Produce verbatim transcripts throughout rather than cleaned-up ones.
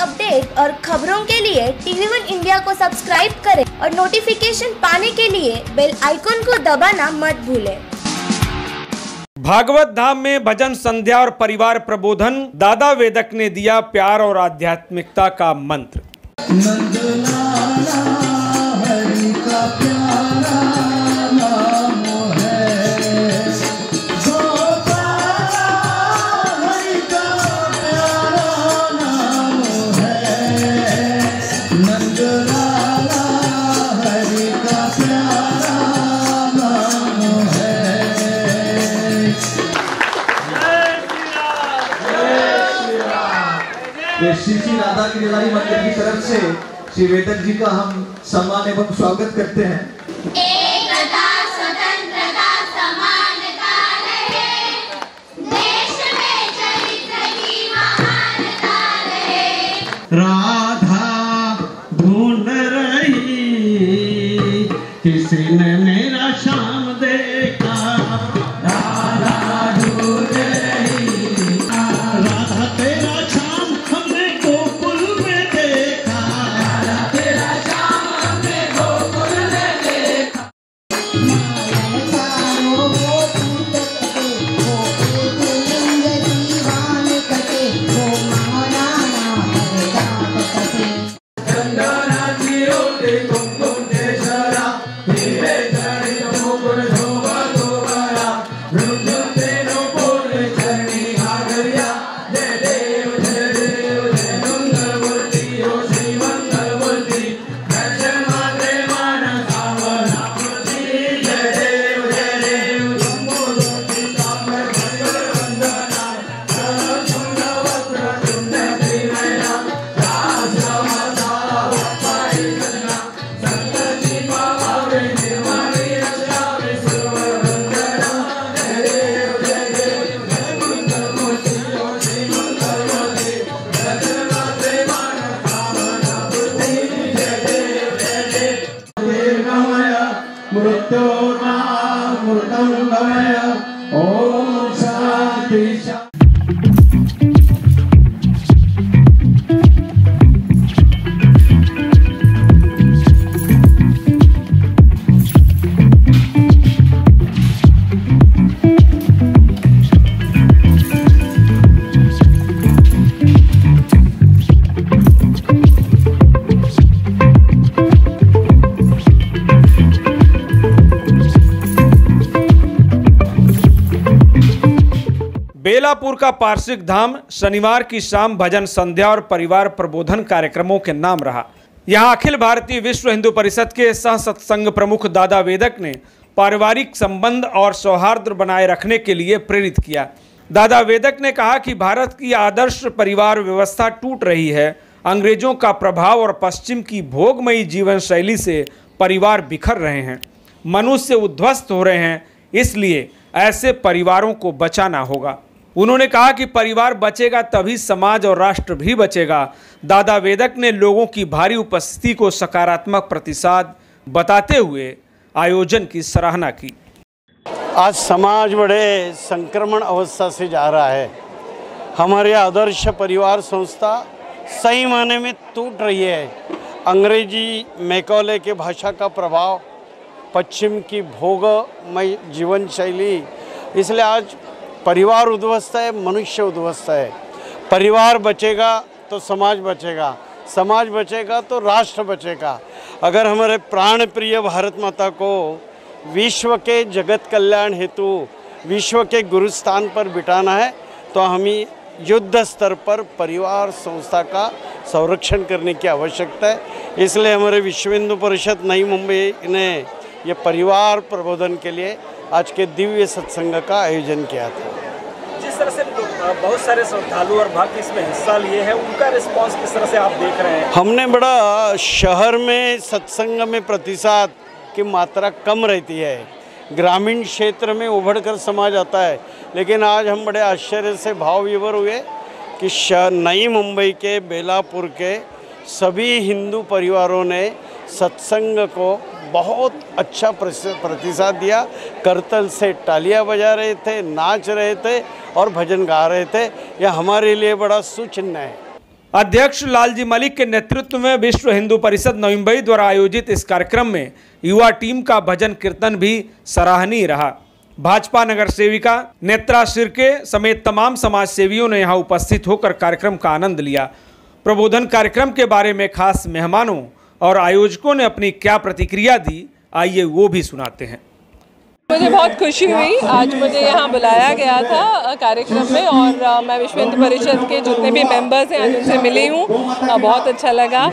Update और खबरों के लिए टीवी वन इंडिया को सब्सक्राइब करें और नोटिफिकेशन पाने के लिए बेल आइकॉन को दबाना मत भूलें। भागवत धाम में भजन संध्या और परिवार प्रबोधन, दादा वेदक ने दिया प्यार और आध्यात्मिकता का मंत्र। हरि का प्यारा नाम है, गोपाला हरि का प्यारा नाम है, नंदलाला हरि का प्यारा नाम है। श्री श्री राधा की लीलाई मंदिर की तरफ से श्री वेदक जी का हम सम्मान एवं स्वागत करते हैं। एकता स्वतंत्रता समानता रहे, देश में चरित्र की महानता रहे। राधा ढूंढ रही, किसी ने मेरा श्याम देखा, राधा ढूंढ रही, राधा तेरा श्याम हमने गोकुल में देखा, राधा तेरा श्याम हमने गोकुल में देखा। चारों को टूट कटे, वो एक लिंग दीवान कटे, वो माना नाम दात कटे। गंगा जी ओटे कुमकुम केशरा, हीरे जड़ित मुकुट शोभा शोभरा, रुद्र तेनो बोले चरणी घाघरिया, जय देव जय देव जय मंगल मूर्ति हो श्री मंगल मूर्ति, दर्शन मात्रे मान सावना मूर्ति, जय देव जय देव शंभो ज्योति कांबर भजन वंदना, सुंदर वस्त्र सुंदर त्रिनयना, रास रमता वप्पाई सजना, संतति पावे निर्मली रचना विश्वर वंदना, जय देव जय देव जय मंगल मूर्ति हो श्री मंगल मूर्ति, दर्शन मात्रे मान सावना मूर्ति, जय देव जय देव। दीर्घमय मृत्योर्मामृतं गमय, ओम शांति शांति। बेलापुर का पार्षिक धाम शनिवार की शाम भजन संध्या और परिवार प्रबोधन कार्यक्रमों के नाम रहा। यहां अखिल भारतीय विश्व हिंदू परिषद के सह सत्संग प्रमुख दादा वेदक ने पारिवारिक संबंध और सौहार्द बनाए रखने के लिए प्रेरित किया। दादा वेदक ने कहा कि भारत की आदर्श परिवार व्यवस्था टूट रही है। अंग्रेजों का प्रभाव और पश्चिम की भोगमयी जीवन शैली से परिवार बिखर रहे हैं, मनुष्य उद्ध्वस्त हो रहे हैं, इसलिए ऐसे परिवारों को बचाना होगा। उन्होंने कहा कि परिवार बचेगा तभी समाज और राष्ट्र भी बचेगा। दादा वेदक ने लोगों की भारी उपस्थिति को सकारात्मक प्रतिसाद बताते हुए आयोजन की सराहना की। आज समाज बड़े संक्रमण अवस्था से जा रहा है। हमारे आदर्श परिवार संस्था सही मायने में टूट रही है। अंग्रेजी मैकॉले के भाषा का प्रभाव, पश्चिम की भोगमय जीवन शैली, इसलिए आज परिवार उद्ध्वस्त है, मनुष्य उद्ध्वस्त है। परिवार बचेगा तो समाज बचेगा, समाज बचेगा तो राष्ट्र बचेगा। अगर हमारे प्राण प्रिय भारत माता को विश्व के जगत कल्याण हेतु विश्व के गुरुस्थान पर बिठाना है तो हमें युद्ध स्तर पर परिवार संस्था का संरक्षण करने की आवश्यकता है। इसलिए हमारे विश्व हिंदू परिषद नई मुंबई ने ये परिवार प्रबोधन के लिए आज के दिव्य सत्संग का आयोजन किया था। जिस तरह से बहुत सारे श्रद्धालु और भक्त इसमें हिस्सा लिए हैं, उनका रिस्पांस किस तरह से आप देख रहे हैं? हमने बड़ा शहर में सत्संग में प्रतिशत की मात्रा कम रहती है, ग्रामीण क्षेत्र में उभरकर समाज आता है, लेकिन आज हम बड़े आश्चर्य से भाव विभोर हुए कि नई मुंबई के बेलापुर के सभी हिंदू परिवारों ने सत्संग को बहुत अच्छा प्रतिसाद दिया। करतल से तालियां बजा रहे थे, नाच रहे थे और भजन गा रहे थे। यह हमारे लिए बड़ा सुचिन्ह है। अध्यक्ष लालजी मलिक के नेतृत्व में विश्व हिंदू परिषद नवी मुंबई द्वारा आयोजित इस कार्यक्रम में युवा टीम का भजन कीर्तन भी सराहनीय रहा। भाजपा नगर सेविका नेत्रा शिर्के समेत तमाम समाज सेवियों ने यहां उपस्थित होकर कार्यक्रम का आनंद लिया। प्रबोधन कार्यक्रम के बारे में खास मेहमानों और आयोजकों ने अपनी क्या प्रतिक्रिया दी, आइए वो भी सुनाते हैं। मुझे बहुत खुशी हुई, आज मुझे यहाँ बुलाया गया था कार्यक्रम में और मैं विश्व हिंदू परिषद के जितने भी मेंबर्स हैं आज उनसे मिली हूँ, बहुत अच्छा लगा।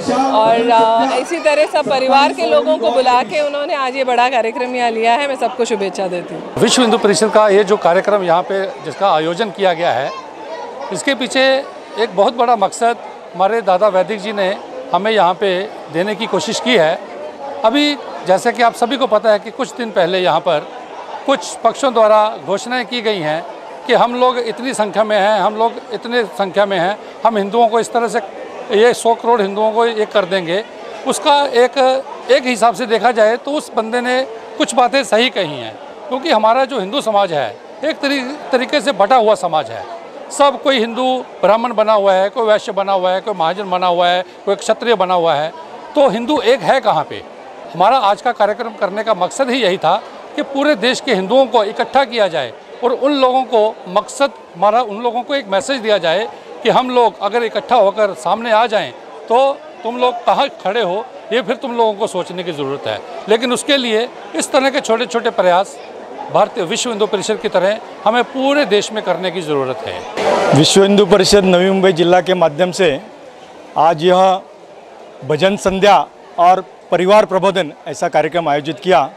और इसी तरह सब परिवार के लोगों को बुला के उन्होंने आज ये बड़ा कार्यक्रम यहाँ लिया है, मैं सबको शुभेच्छा देती हूँ। विश्व हिंदू परिषद का ये जो कार्यक्रम यहाँ पे जिसका आयोजन किया गया है, इसके पीछे एक बहुत बड़ा मकसद हमारे दादा वैदिक जी ने हमें यहाँ पे देने की कोशिश की है। अभी जैसे कि आप सभी को पता है कि कुछ दिन पहले यहाँ पर कुछ पक्षों द्वारा घोषणाएं की गई हैं कि हम लोग इतनी संख्या में हैं, हम लोग इतने संख्या में हैं, हम हिंदुओं को इस तरह से ये सौ करोड़ हिंदुओं को ये कर देंगे। उसका एक एक हिसाब से देखा जाए तो उस बंदे ने कुछ बातें सही कही हैं, क्योंकि हमारा जो हिंदू समाज है एक तरी, तरीके से बटा हुआ समाज है। सब कोई हिंदू ब्राह्मण बना हुआ है, कोई वैश्य बना हुआ है, कोई महाजन बना हुआ है, कोई क्षत्रिय बना हुआ है, तो हिंदू एक है कहाँ पे। हमारा आज का कार्यक्रम करने का मकसद ही यही था कि पूरे देश के हिंदुओं को इकट्ठा किया जाए और उन लोगों को मकसद हमारा उन लोगों को एक मैसेज दिया जाए कि हम लोग अगर इकट्ठा होकर सामने आ जाएं तो तुम लोग कहाँ खड़े हो ये फिर तुम लोगों को सोचने की ज़रूरत है। लेकिन उसके लिए इस तरह के छोटे छोटे प्रयास भारतीय विश्व हिंदू परिषद की तरह हमें पूरे देश में करने की ज़रूरत है। विश्व हिंदू परिषद नवी मुंबई जिला के माध्यम से आज यह भजन संध्या और परिवार प्रबोधन ऐसा कार्यक्रम आयोजित किया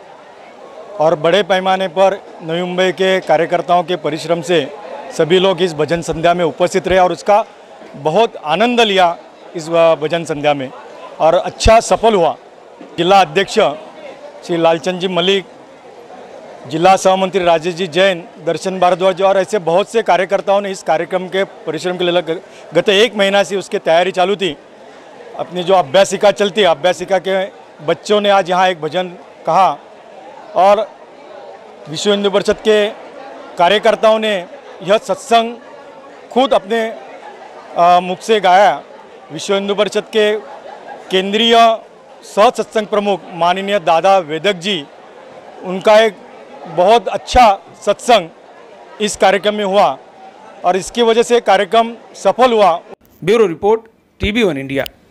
और बड़े पैमाने पर नवी मुंबई के कार्यकर्ताओं के परिश्रम से सभी लोग इस भजन संध्या में उपस्थित रहे और उसका बहुत आनंद लिया इस भजन संध्या में और अच्छा सफल हुआ। जिला अध्यक्ष श्री लालचंद जी मलिक, जिला सहमंत्री राजेश जी जैन, दर्शन भारद्वाज और ऐसे बहुत से कार्यकर्ताओं ने इस कार्यक्रम के परिश्रम के लिए गत एक महीना से उसकी तैयारी चालू थी। अपनी जो अभ्यासिका चलती है, अभ्यासिका के बच्चों ने आज यहाँ एक भजन कहा और विश्व हिंदू परिषद के कार्यकर्ताओं ने यह सत्संग खुद अपने आ, मुख से गाया। विश्व हिंदू परिषद के केंद्रीय सह सत्संग प्रमुख माननीय दादा वेदक जी, उनका एक बहुत अच्छा सत्संग इस कार्यक्रम में हुआ और इसकी वजह से कार्यक्रम सफल हुआ। Bureau report, TV one India.